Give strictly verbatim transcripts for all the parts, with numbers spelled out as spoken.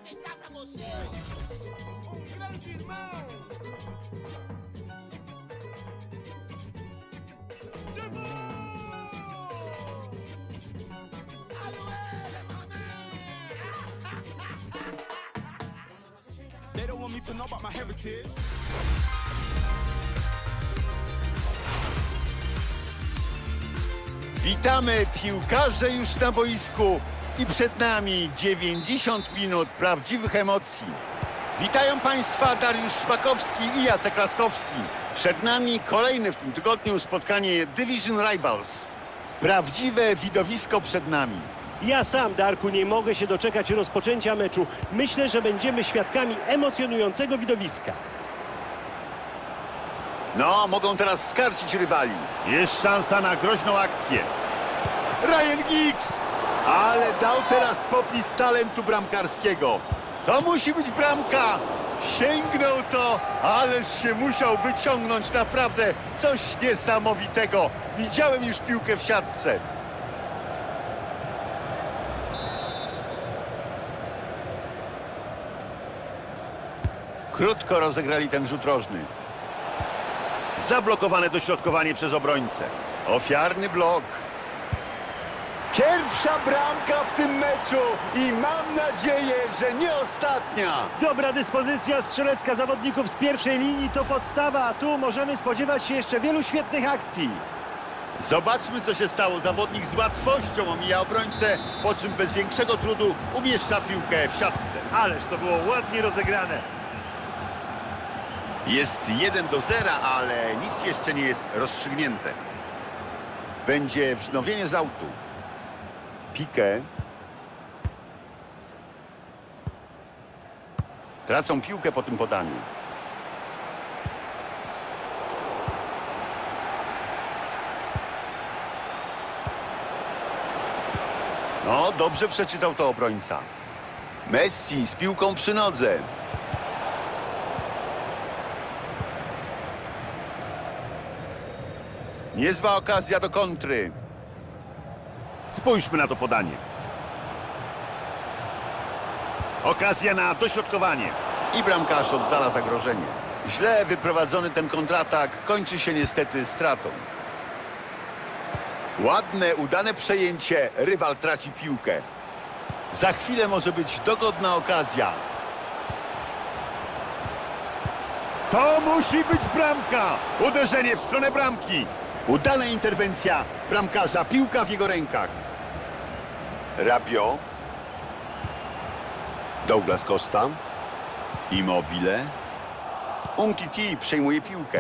They don't want me to know about my heritage. Witamy, piłkarze już na boisku i przed nami dziewięćdziesiąt minut prawdziwych emocji. Witają Państwa Dariusz Szpakowski i Jacek Laskowski. Przed nami kolejne w tym tygodniu spotkanie Division Rivals. Prawdziwe widowisko przed nami. Ja sam, Darku, nie mogę się doczekać rozpoczęcia meczu. Myślę, że będziemy świadkami emocjonującego widowiska. No, mogą teraz skarcić rywali. Jest szansa na groźną akcję. Ryan Giggs! Ale dał teraz popis talentu bramkarskiego. To musi być bramka. Sięgnął to, ależ się musiał wyciągnąć naprawdę coś niesamowitego. Widziałem już piłkę w siatce. Krótko rozegrali ten rzut rożny. Zablokowane dośrodkowanie przez obrońcę. Ofiarny blok. Pierwsza bramka w tym meczu i mam nadzieję, że nie ostatnia. Dobra dyspozycja strzelecka zawodników z pierwszej linii to podstawa, a tu możemy spodziewać się jeszcze wielu świetnych akcji. Zobaczmy, co się stało. Zawodnik z łatwością omija obrońcę, po czym bez większego trudu umieszcza piłkę w siatce. Ależ to było ładnie rozegrane. Jest jeden do zera, ale nic jeszcze nie jest rozstrzygnięte. Będzie wznowienie z autu. Piqué. Tracą piłkę po tym podaniu. No, dobrze przeczytał to obrońca. Messi z piłką przy nodze. Niezła okazja do kontry. Spójrzmy na to podanie. Okazja na dośrodkowanie. I bramkarz oddala zagrożenie. Źle wyprowadzony ten kontratak kończy się niestety stratą. Ładne, udane przejęcie. Rywal traci piłkę. Za chwilę może być dogodna okazja. To musi być bramka. Uderzenie w stronę bramki. Udana interwencja bramkarza. Piłka w jego rękach. Rabiot. Douglas Costa. Immobile. Umtiti przejmuje piłkę.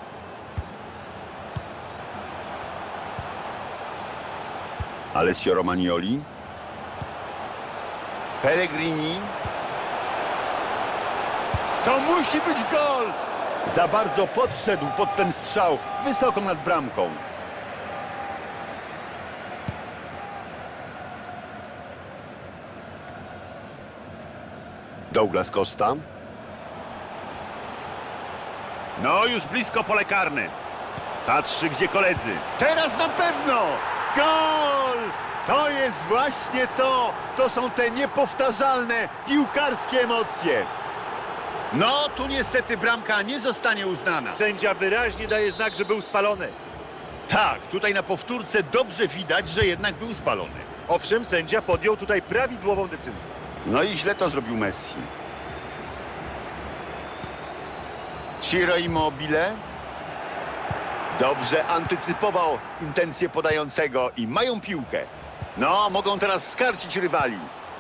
Alessio Romagnoli. Pellegrini. To musi być gol! Za bardzo podszedł pod ten strzał, wysoko nad bramką. Douglas Costa. No, już blisko pole karne. Patrzy, gdzie koledzy. Teraz na pewno! Gol! To jest właśnie to! To są te niepowtarzalne piłkarskie emocje. No, tu niestety bramka nie zostanie uznana. Sędzia wyraźnie daje znak, że był spalony. Tak, tutaj na powtórce dobrze widać, że jednak był spalony. Owszem, sędzia podjął tutaj prawidłową decyzję. No i źle to zrobił Messi. Ciro Immobile. Dobrze antycypował intencje podającego i mają piłkę. No, mogą teraz skarcić rywali.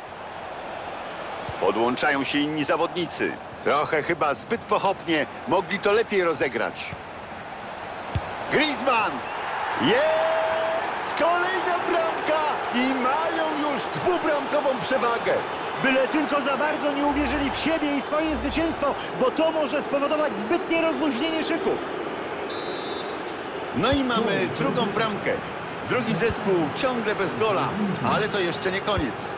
Podłączają się inni zawodnicy. Trochę chyba zbyt pochopnie. Mogli to lepiej rozegrać. Griezmann! Jest! Kolejna bramka! I mają już dwubramkową przewagę. Byle tylko za bardzo nie uwierzyli w siebie i swoje zwycięstwo, bo to może spowodować zbytnie rozluźnienie szyków. No i mamy drugą bramkę. Drugi zespół ciągle bez gola, ale to jeszcze nie koniec.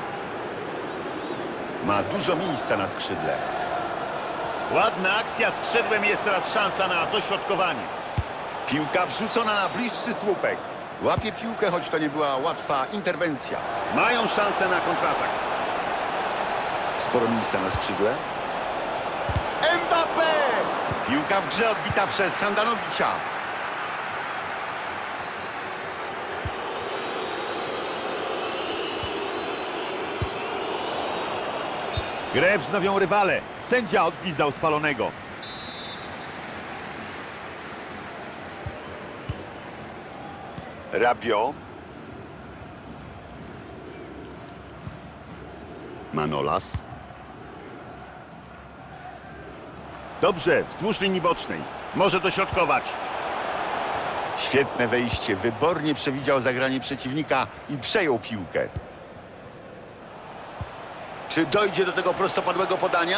Ma dużo miejsca na skrzydle. Ładna akcja skrzydłem, jest teraz szansa na dośrodkowanie. Piłka wrzucona na bliższy słupek. Łapie piłkę, choć to nie była łatwa interwencja. Mają szansę na kontratak. Sporo miejsca na skrzydle. Mbappé! Piłka w grze odbita przez Handanowicza. Grę wznowią rywale. Sędzia odgwizdał spalonego. Rabiot. Manolas. Dobrze, wzdłuż linii bocznej. Może dośrodkować. Świetne wejście. Wybornie przewidział zagranie przeciwnika i przejął piłkę. Czy dojdzie do tego prostopadłego podania?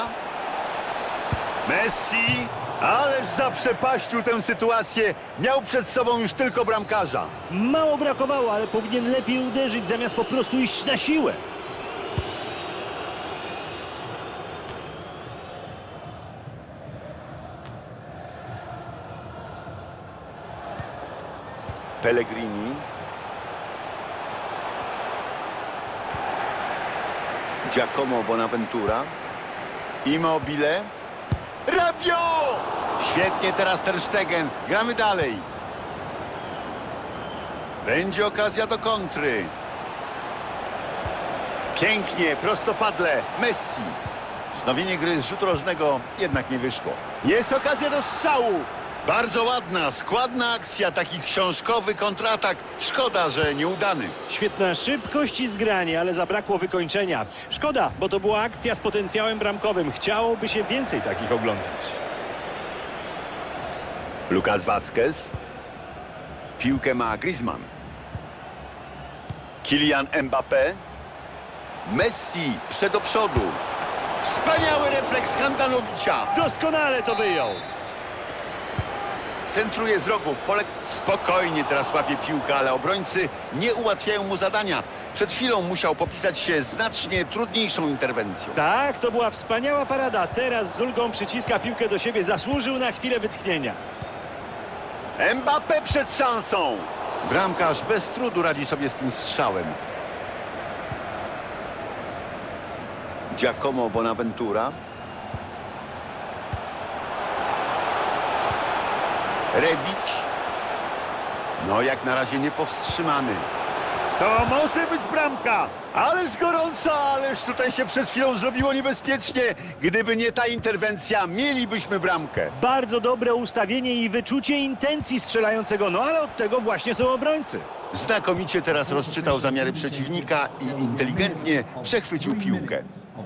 Messi, ależ zaprzepaścił tę sytuację. Miał przed sobą już tylko bramkarza. Mało brakowało, ale powinien lepiej uderzyć, zamiast po prostu iść na siłę. Pellegrini. Giacomo Bonaventura. Immobile. Rabiot! Świetnie teraz Ter Stegen. Gramy dalej. Będzie okazja do kontry. Pięknie, prostopadle. Messi. Wznowienie gry z rzutu rożnego jednak nie wyszło. Jest okazja do strzału. Bardzo ładna, składna akcja, taki książkowy kontratak. Szkoda, że nieudany. Świetna szybkość i zgranie, ale zabrakło wykończenia. Szkoda, bo to była akcja z potencjałem bramkowym. Chciałoby się więcej takich oglądać. Lucas Vazquez. Piłkę ma Griezmann. Kylian Mbappé. Messi przed do przodu. Wspaniały refleks Handanowicza. Doskonale to wyjął. Centruje z rogu w pole. Spokojnie teraz łapie piłkę, ale obrońcy nie ułatwiają mu zadania. Przed chwilą musiał popisać się znacznie trudniejszą interwencją. Tak, to była wspaniała parada. Teraz z ulgą przyciska piłkę do siebie. Zasłużył na chwilę wytchnienia. Mbappé przed szansą. Bramkarz bez trudu radzi sobie z tym strzałem. Giacomo Bonaventura. Rebić. No jak na razie niepowstrzymany. To może być bramka. Ależ gorąco, ależ tutaj się przed chwilą zrobiło niebezpiecznie. Gdyby nie ta interwencja, mielibyśmy bramkę. Bardzo dobre ustawienie i wyczucie intencji strzelającego, no ale od tego właśnie są obrońcy. Znakomicie teraz rozczytał zamiary przeciwnika i inteligentnie przechwycił piłkę.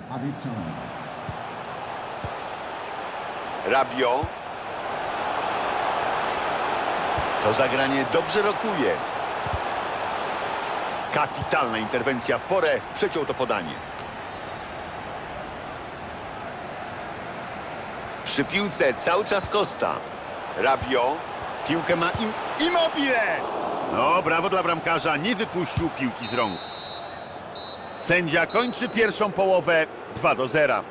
Rabiot. To zagranie dobrze rokuje. Kapitalna interwencja w porę. Przeciął to podanie. Przy piłce cały czas Costa. Rabiot. Piłkę ma im... Immobile! No, brawo dla bramkarza. Nie wypuścił piłki z rąk. Sędzia kończy pierwszą połowę. dwa do zera.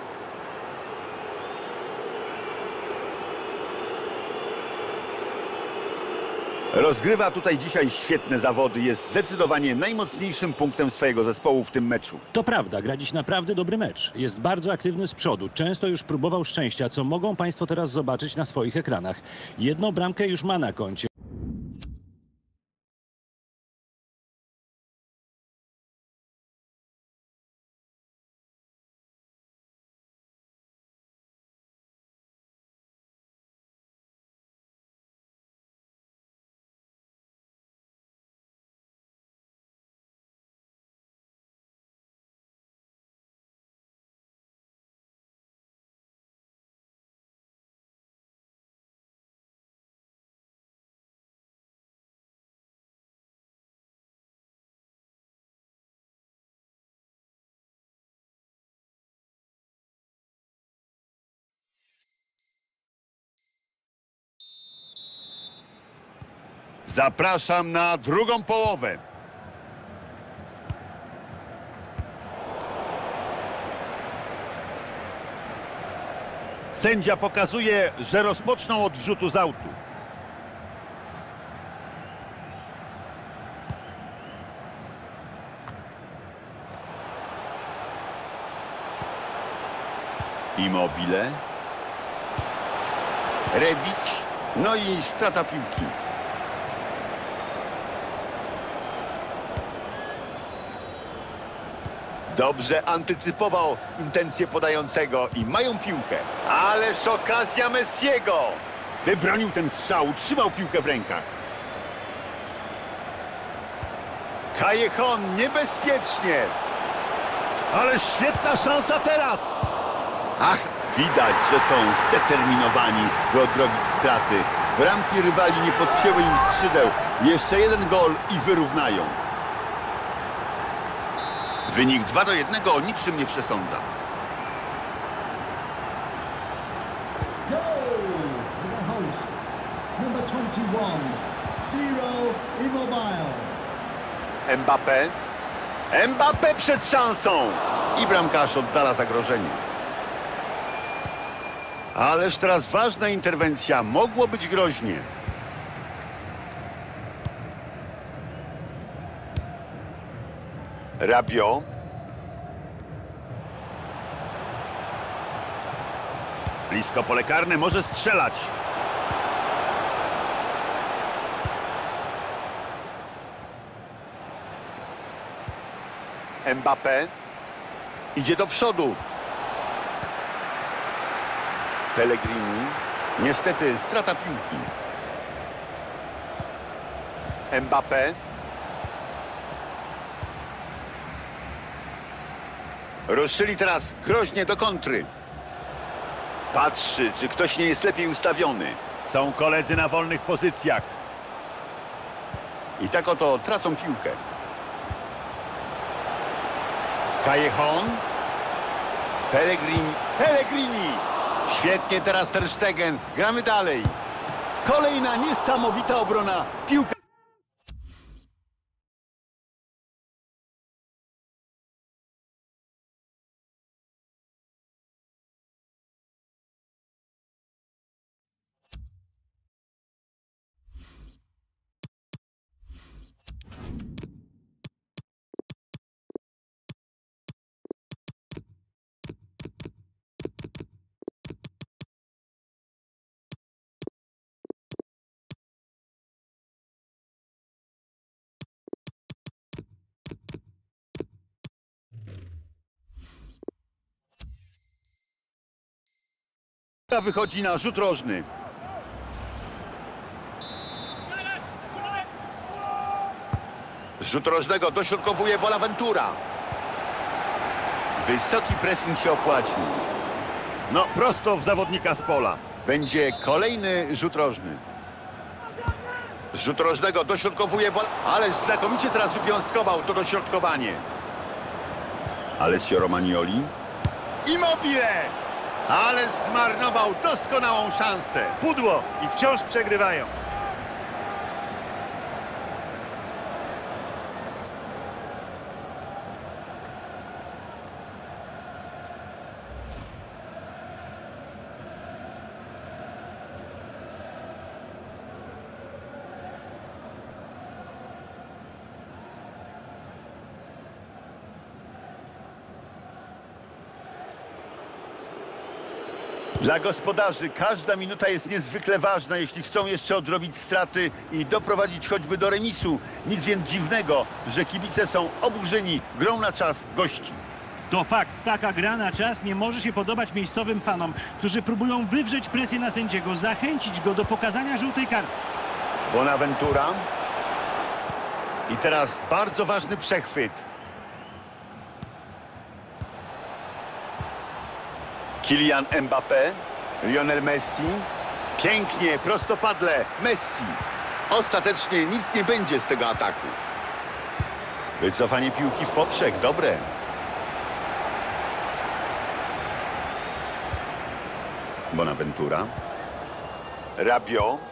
Rozgrywa tutaj dzisiaj świetne zawody. Jest zdecydowanie najmocniejszym punktem swojego zespołu w tym meczu. To prawda, gra dziś naprawdę dobry mecz. Jest bardzo aktywny z przodu. Często już próbował szczęścia, co mogą Państwo teraz zobaczyć na swoich ekranach. Jedną bramkę już ma na koncie. Zapraszam na drugą połowę. Sędzia pokazuje, że rozpoczną od rzutu z autu. Immobile. Rebic. No i strata piłki. Dobrze antycypował intencje podającego i mają piłkę. Ależ okazja Messiego. Wybronił ten strzał, trzymał piłkę w rękach. Callejon niebezpiecznie. Ale świetna szansa teraz. Ach, widać, że są zdeterminowani, by odrobić straty. Bramki rywali nie podcięły im skrzydeł. Jeszcze jeden gol i wyrównają. Wynik dwa do jednego o niczym nie przesądza. Goal for the hosts. Number twenty-one, Ciro Immobile. Mbappé. Mbappé przed szansą. I bramkarz oddala zagrożenie. Ależ teraz ważna interwencja. Mogło być groźnie. Rabiot. Blisko pole karne, może strzelać. Mbappé. Idzie do przodu. Pellegrini. Niestety strata piłki. Mbappé. Ruszyli teraz groźnie do kontry. Patrzy, czy ktoś nie jest lepiej ustawiony. Są koledzy na wolnych pozycjach. I tak oto tracą piłkę. Callejon. Pellegrini. Pellegrini. Świetnie teraz Ter Stegen. Gramy dalej. Kolejna niesamowita obrona. Piłka. Wychodzi na rzut rożny. Rzut rożnego dośrodkowuje Bonaventura. Wysoki pressing się opłacił. No, prosto w zawodnika z pola. Będzie kolejny rzut rożny. Rzut rożnego dośrodkowuje Bon... Ależ znakomicie teraz wypiąstkował to dośrodkowanie. Alessio Romagnoli. Immobile! Ale zmarnował doskonałą szansę. Pudło i wciąż przegrywają. Dla gospodarzy każda minuta jest niezwykle ważna, jeśli chcą jeszcze odrobić straty i doprowadzić choćby do remisu. Nic więc dziwnego, że kibice są oburzeni grą na czas gości. To fakt, taka gra na czas nie może się podobać miejscowym fanom, którzy próbują wywrzeć presję na sędziego, zachęcić go do pokazania żółtej karty. Bonaventura. I teraz bardzo ważny przechwyt. Kylian Mbappé, Lionel Messi. Pięknie, prostopadle, Messi. Ostatecznie nic nie będzie z tego ataku. Wycofanie piłki w poprzek, dobre. Bonaventura. Rabiot.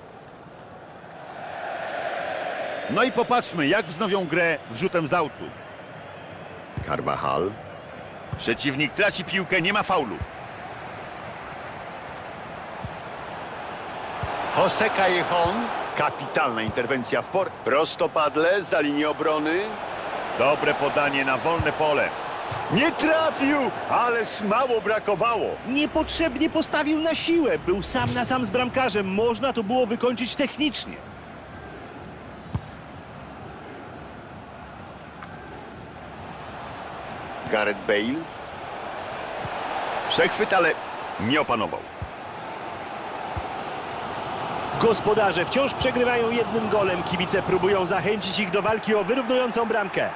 No i popatrzmy, jak wznowią grę wrzutem z autu. Carvajal. Przeciwnik traci piłkę, nie ma faulu. José Callejon. Kapitalna interwencja w por. Prostopadle za linię obrony. Dobre podanie na wolne pole. Nie trafił, ależ mało brakowało. Niepotrzebnie postawił na siłę. Był sam na sam z bramkarzem. Można to było wykończyć technicznie. Gareth Bale. Przechwyt, ale nie opanował. Gospodarze wciąż przegrywają jednym golem. Kibice próbują zachęcić ich do walki o wyrównującą bramkę.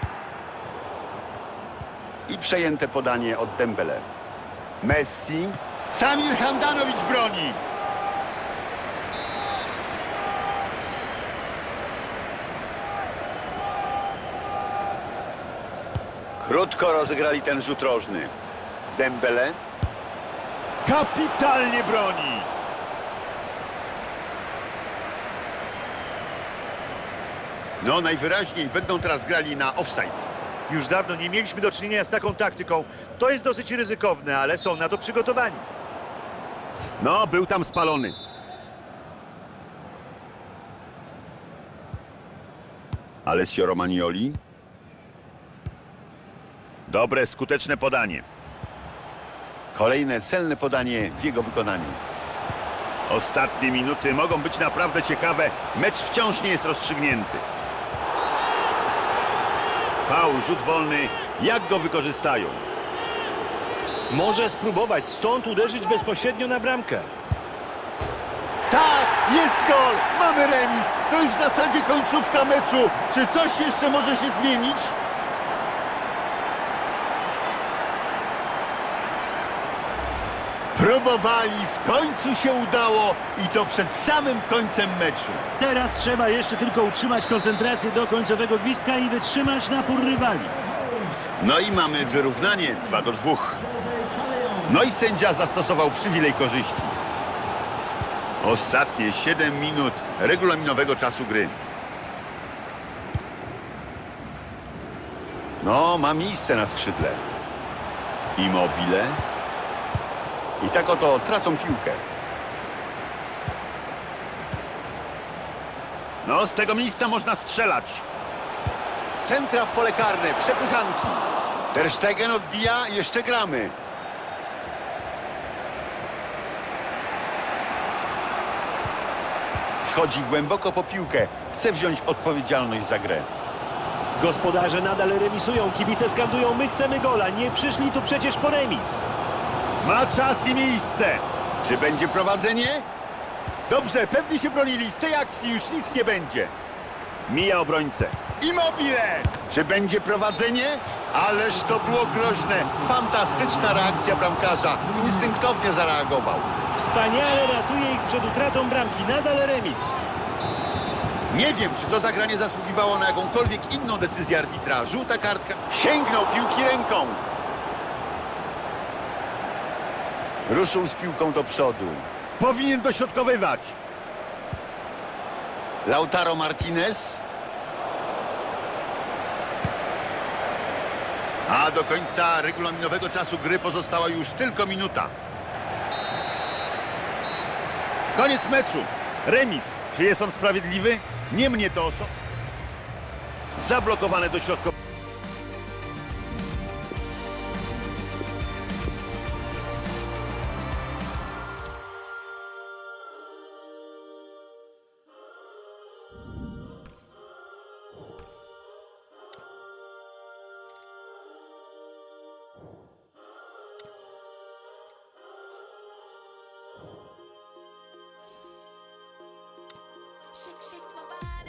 I przejęte podanie od Dembele. Messi. Samir Handanović broni. Krótko rozegrali ten rzut rożny. Dembele. Kapitalnie broni. No najwyraźniej będą teraz grali na offside. Już dawno nie mieliśmy do czynienia z taką taktyką. To jest dosyć ryzykowne, ale są na to przygotowani. No, był tam spalony. Alessio Romagnoli. Dobre, skuteczne podanie. Kolejne celne podanie w jego wykonaniu. Ostatnie minuty mogą być naprawdę ciekawe. Mecz wciąż nie jest rozstrzygnięty. Faul, rzut wolny. Jak go wykorzystają? Może spróbować stąd uderzyć bezpośrednio na bramkę. Tak, jest gol! Mamy remis. To już w zasadzie końcówka meczu. Czy coś jeszcze może się zmienić? Próbowali, w końcu się udało i to przed samym końcem meczu. Teraz trzeba jeszcze tylko utrzymać koncentrację do końcowego gwizdka i wytrzymać napór rywali. No i mamy wyrównanie dwa do dwóch. No i sędzia zastosował przywilej korzyści. Ostatnie siedem minut regulaminowego czasu gry. No, ma miejsce na skrzydle. Immobile. I tak oto tracą piłkę. No, z tego miejsca można strzelać. Centra w pole karne, przepychanki. Ter Stegen odbija, jeszcze gramy. Schodzi głęboko po piłkę. Chce wziąć odpowiedzialność za grę. Gospodarze nadal remisują. Kibice skandują: my chcemy gola. Nie przyszli tu przecież po remis. Ma czas i miejsce. Czy będzie prowadzenie? Dobrze, pewnie się bronili. Z tej akcji już nic nie będzie. Mija obrońcę. Immobile! Czy będzie prowadzenie? Ależ to było groźne. Fantastyczna reakcja bramkarza. Instynktownie zareagował. Wspaniale ratuje ich przed utratą bramki. Nadal remis. Nie wiem, czy to zagranie zasługiwało na jakąkolwiek inną decyzję arbitra. Żółta kartka. Sięgnął piłki ręką. Ruszył z piłką do przodu. Powinien dośrodkowywać. Lautaro Martinez. A do końca regulaminowego czasu gry pozostała już tylko minuta. Koniec meczu. Remis. Czy jest on sprawiedliwy? Nie mnie to oso... Zablokowane dośrodkowanie. Shake, shake my body.